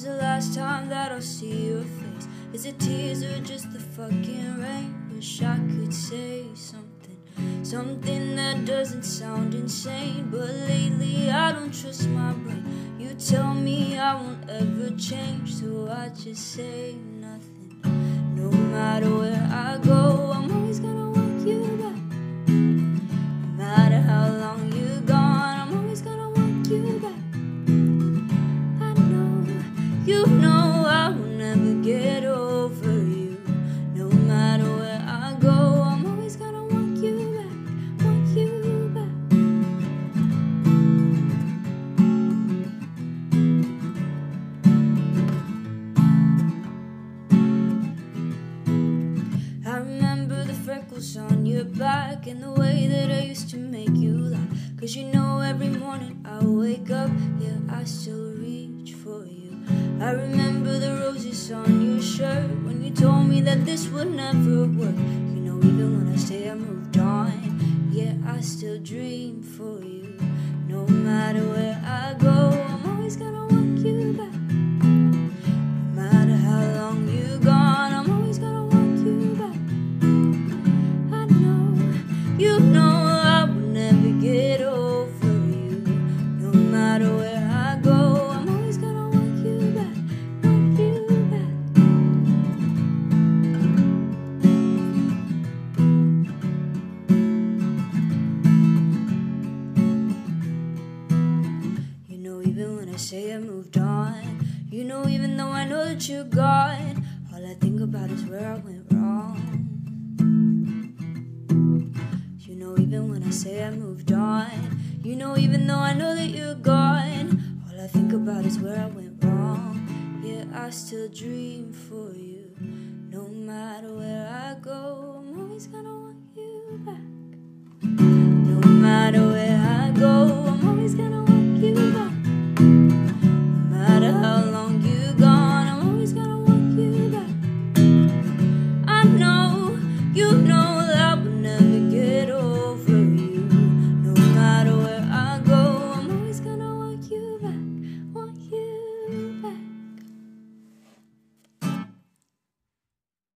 the last time that I'll see your face? Is it tears or just the fucking rain? Wish I could say something that doesn't sound insane. But lately I don't trust my brain. You tell me I won't ever change, so I just say nothing. No matter where I go, I'm always gonna want you back. No matter how long you're gone, I'm always gonna want you back. I know, you know I will never get over you. No matter where I go, I'm always gonna want you back, want you back. I remember the freckles on your back and the way that I used to make you laugh. 'Cause you know every morning I wake up, yeah, I still reach for you. I remember the roses on your shirt when you told me that this would never work. You know, even when I say I moved on, yeah, I still dream for you. No matter where I go, I'm always gonna want you back. No matter how long you're gone, I'm always gonna want you back. I know, you know I will never get over you. No matter where I go, I'm always gonna want you back, want you back. You know, even when I say I moved on, you know, even though I know that you're gone, all I think about is where I went wrong. You know, even when I say I moved on, you know, even though I know that you're gone, all I think about is where I went wrong. Yeah, I still dream for you. No matter where I go, I'm always gonna want you back. No matter where